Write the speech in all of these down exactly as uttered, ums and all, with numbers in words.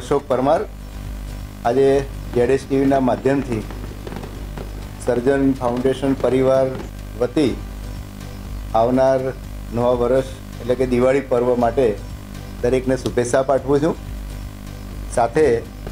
अशोक परमार। आज जेडएसटीवी माध्यम थी सर्जन फाउंडेशन परिवार वती आवनार नवा वर्ष एटले के दिवाળી पर्व माटे दरेकने शुभेच्छा पाठवुं छुं। साथे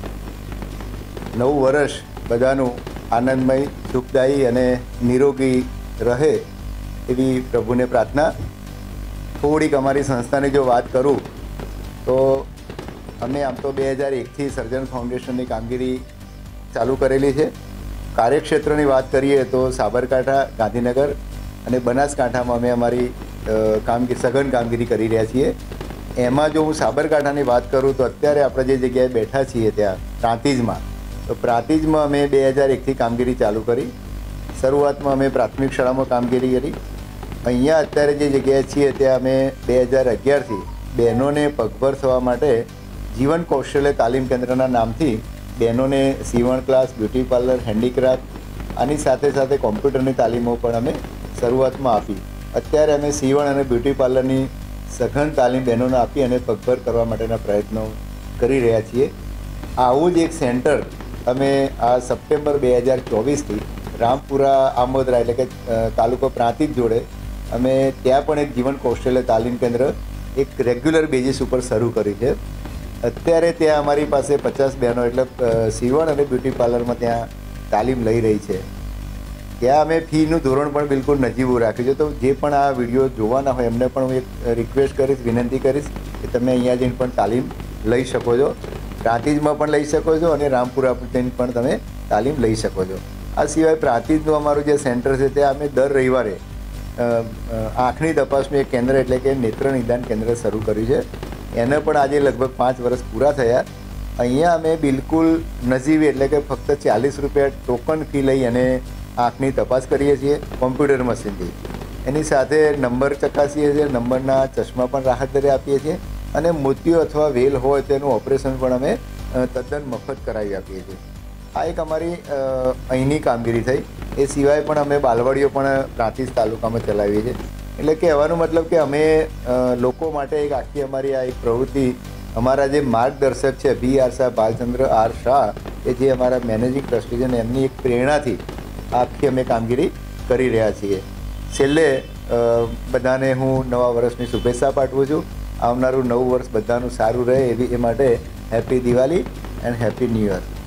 नव वर्ष बधानुं आनंदमय सुखदायी अने निरोगी रहे एवी प्रभुने प्रार्थना। थोड़ीक अमारी संस्थानी जो बात करूँ तो अमे आम तो बे हज़ार एक थी सर्जन फाउंडेशननी कामगीरी चालू करेली है। कार्यक्षेत्रनी बात करिए तो साबरकांठा, गांधीनगर अने बनासकांठामां अमे अमारी कामगीरी सघन कामगीरी करी रह्या छीए। एमां जो हूँ साबरकांठानी बात करूँ तो अत्यारे आपणे जे जग्याए बैठा छीए त्यां प्रांतिजमां, तो प्रांतिजमां अमे बे हज़ार एक थी कामगीरी चालू करी। शरूआतमां अमे प्राथमिक शाळामां कामगीरी करी। अहींया अत्यारे जे जग्याए छीए त्यां अमे बे हज़ार अगियार थी बहनोने पगभर थवा माटे जीवन कौशल्य तालीम केन्द्रना नामथी बहनोने सीवण क्लास, ब्यूटी पार्लर, हेन्डीक्राफ्ट आनी साथे साथे कॉम्प्यूटरनी तालीमो पण अमे शरूआतमां आपी। अत्यारे अमे सीवण अने ब्यूटी पार्लरनी सघन तालीम बहनोने आपी अने पगभर करवा माटेना प्रयत्नो करी रह्या छीए। आवुं ज एक सेंटर अमे आ सप्टेम्बर बे हज़ार चौबीस थी रामपुरा आमोदरा एटले के तालुको प्रांतिज जोड़े अमे त्यां पण एक जीवन कौशल्य तालीम केन्द्र एक रेग्युलर बेजिस पर शरू करी है। अत्यारे त्यां अमारी पासे पचास बहनों एटले सीवण अने ब्यूटी पार्लर में त्यां तालीम लई रही है। त्यां अमे फीનું ધોરણ પણ બિલકુલ નજીવું રાખ્યું છે। તો જે પણ આ વિડીયો જોવાના હોય એમને પણ હું એક રિક્વેસ્ટ કરીશ, વિનંતી કરીશ કે તમે અહીંયા જઈને પણ તાલીમ લઈ શકો છો। પ્રાંતિજમાં પણ લઈ શકો છો અને રામપુરા જઈને પણ તમે તાલીમ લઈ શકો છો। આ સિવાય પ્રાંતિજનું અમારું જે સેન્ટર છે ત્યાં અમે દર રવિવારે આંખની તપાસનું એક કેન્દ્ર એટલે કે નેત્ર નિદાન કેન્દ્ર શરૂ કર્યું છે। એને પણ આજે લગભગ પાંચ વર્ષ પૂરા થયા। અહીંયા અમે બિલકુલ નજીવી એટલે કે ફક્ત ચાલીસ રૂપિયા ટોકન ફી લઈ અને આંખની તપાસ કરીએ છીએ કોમ્પ્યુટર મશીનથી। એની સાથે નંબર ચકાસીએ છીએ, નંબરના ચશ્મા પણ રાહત દરે આપીએ છીએ અને મોતિયો અથવા વેલ હોય તેનું ઓપરેશન પણ અમે તદ્દન મફત કરાવી આપીએ છીએ। આ એક અમારી અહીંની કામગીરી થઈ। એ સિવાય પણ અમે બાલવાડીઓ પણ પ્રાંતિજ તાલુકામાં ચલાવીએ છીએ। એટલે કહેવાનો મતલબ કે અમે લોકો માટે એક આખી અમારી આ એક પ્રવૃત્તિ અમારા જે માર્ગદર્શક છે B R Shah Bhalchandra R Shah કે જે અમારા મેનેજિંગ ટ્રસ્ટી છે ને એમની એક પ્રેરણાથી આખી અમે કામગીરી કરી રહ્યા છીએ। છેલ્લે બધાને હું નવા વર્ષની શુભેચ્છા પાઠવું છું। આવનારું નવું વર્ષ બધાનું સારું રહે એવી એ માટે happy Diwali and happy new year.